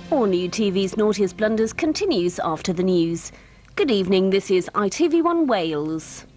All New TV's Naughtiest Blunders continues after the news. Good evening, this is ITV1 Wales.